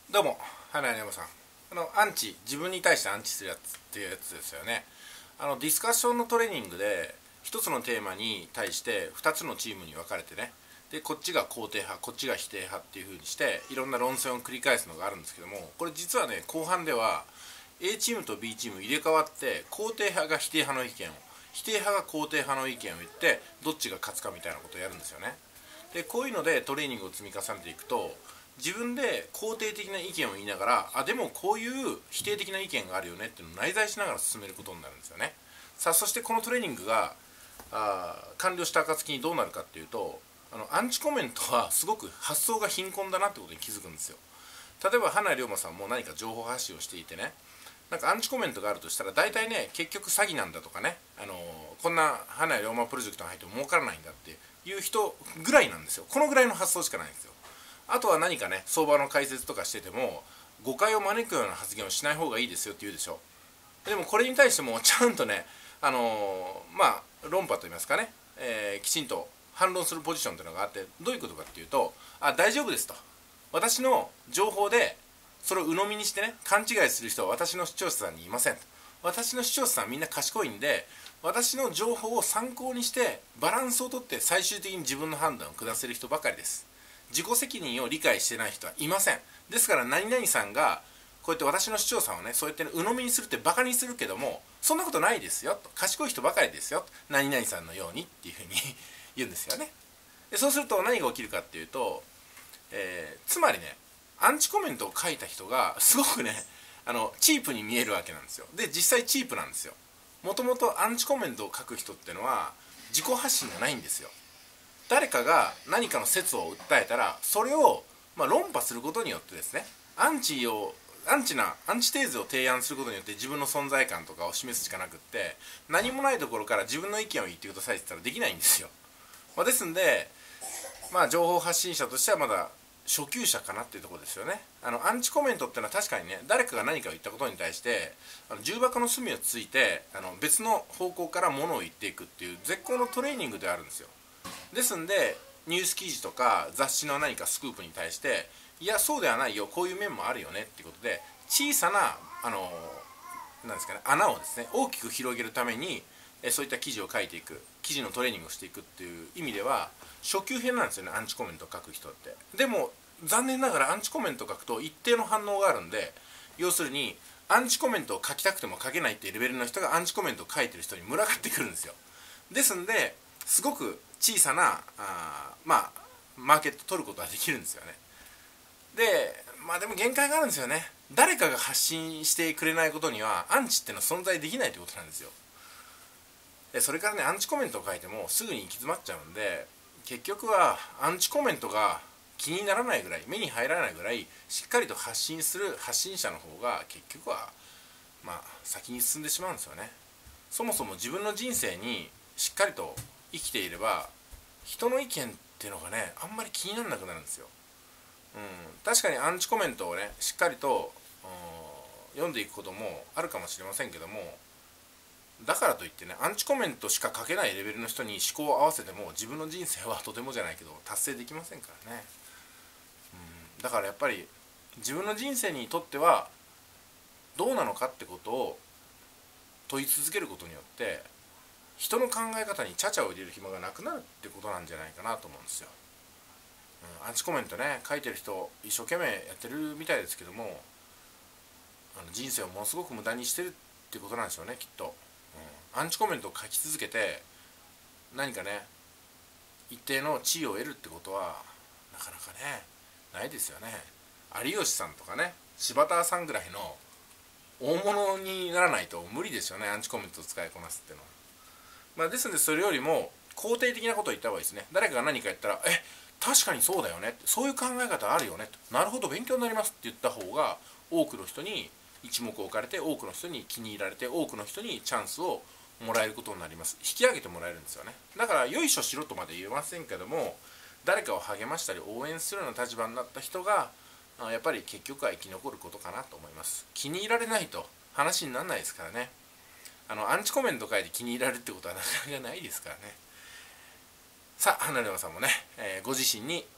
どうも、花山さん。自分に対してアンチするやつっていうやつですよね。ディスカッションのトレーニングで、一つのテーマに対して二つのチームに分かれてね、で、こっちが肯定派、こっちが否定派っていう風にして、いろんな論戦を繰り返すのがあるんですけども、これ実はね、後半では、A チームと B チーム入れ替わって、肯定派が否定派の意見を、否定派が肯定派の意見を言って、どっちが勝つかみたいなことをやるんですよね。で、こういうのでトレーニングを積み重ねていくと、自分で肯定的な意見を言いながら、でもこういう否定的な意見があるよねっていうのを内在しながら進めることになるんですよね。さあ、そしてこのトレーニングが完了した暁にどうなるかっていうと、アンチコメントはすごく発想が貧困だなってことに気づくんですよ。例えば花井龍馬さんも何か情報発信をしていてね、なんかアンチコメントがあるとしたら、大体ね、結局詐欺なんだとかね、こんな花井龍馬プロジェクトに入っても儲からないんだっていう人ぐらいなんですよ。このぐらいの発想しかないんですよ。あとは何かね、相場の解説とかしてても、誤解を招くような発言をしない方がいいですよって言うでしょ。でもこれに対してもちゃんとね、論破といいますかね、きちんと反論するポジションというのがあって、どういうことかっていうと、大丈夫ですと。私の情報でそれを鵜呑みにしてね、勘違いする人は私の視聴者さんにいませんと。私の視聴者さんはみんな賢いんで、私の情報を参考にしてバランスをとって最終的に自分の判断を下せる人ばかりです。自己責任を理解してない人はいません。ですから何々さんがこうやって私の視聴さんをね、そうやって鵜呑みにするってバカにするけども、そんなことないですよと。賢い人ばかりですよ、何々さんのようにっていうふうに言うんですよね。でそうすると何が起きるかっていうと、つまりね、アンチコメントを書いた人がすごくね、チープに見えるわけなんですよ。で実際チープなんですよ。もともとアンチコメントを書く人ってのは自己発信がないんですよ。誰かが何かの説を訴えたら、それを論破することによってですね、アンチテーゼを提案することによって自分の存在感とかを示すしかなくって、何もないところから自分の意見を言ってくださいって言ったらできないんですよ。ですんで、情報発信者としてはまだ初級者かなっていうところですよね。アンチコメントっていうのは確かにね、誰かが何かを言ったことに対して重箱の隅をついて別の方向から物を言っていくっていう絶好のトレーニングであるんですよ。ですんで、ニュース記事とか雑誌の何かスクープに対して、いやそうではないよ、こういう面もあるよねっていうことで、小さななんですかね、穴をですね大きく広げるためにそういった記事を書いていく、記事のトレーニングをしていくっていう意味では初級編なんですよね、アンチコメントを書く人って。でも残念ながらアンチコメントを書くと一定の反応があるんで、要するにアンチコメントを書きたくても書けないっていうレベルの人がアンチコメントを書いてる人に群がってくるんですよ。ですんで、すごく小さなマーケット取ることができるんですよね。でも限界があるんですよね。誰かが発信してくれないことにはアンチっていうのは存在できないということなんですよ。でそれからね、アンチコメントを書いてもすぐに行き詰まっちゃうんで、結局はアンチコメントが気にならないぐらい、目に入らないぐらいしっかりと発信する発信者の方が結局は先に進んでしまうんですよね。そもそも自分の人生にしっかりと生きていれば、人の意見っていうのがね、あんまり気にならなくなるんですよ。確かにアンチコメントをねしっかりと読んでいくこともあるかもしれませんけども、だからといってね、アンチコメントしか書けないレベルの人に思考を合わせても自分の人生はとてもじゃないけど達成できませんからね。だからやっぱり自分の人生にとってはどうなのかってことを問い続けることによって、人の考え方にちゃちゃを入れる暇がなくなるってことなんじゃないかなと思うんですよ。アンチコメントね書いてる人一生懸命やってるみたいですけども、人生をものすごく無駄にしてるってことなんでしょうね、きっと。アンチコメントを書き続けて何かね一定の地位を得るってことはなかなかねないですよね。有吉さんとかね、柴田さんぐらいの大物にならないと無理ですよね、アンチコメントを使いこなすっていうのは。ですので、それよりも肯定的なことを言った方がいいですね。誰かが何か言ったら、確かにそうだよね、そういう考え方あるよね、なるほど勉強になりますって言った方が、多くの人に一目置かれて、多くの人に気に入られて、多くの人にチャンスをもらえることになります。引き上げてもらえるんですよね。だからよいしょしろとまで言えませんけども、誰かを励ましたり応援するような立場になった人がやっぱり結局は生き残ることかなと思います。気に入られないと話にならないですからね。アンチコメント書いて気に入られるってことはなかなかないですからね。さあ、花山さんもね、ご自身に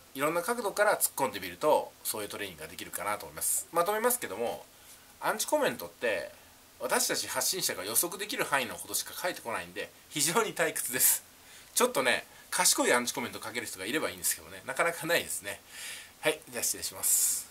いろんな角度から突っ込んでみるとそういうトレーニングができるかなと思います。まとめますけども、アンチコメントって私たち発信者が予測できる範囲のことしか書いてこないんで非常に退屈です。ちょっとね賢いアンチコメント書ける人がいればいいんですけどね、なかなかないですね。はい、じゃあ失礼します。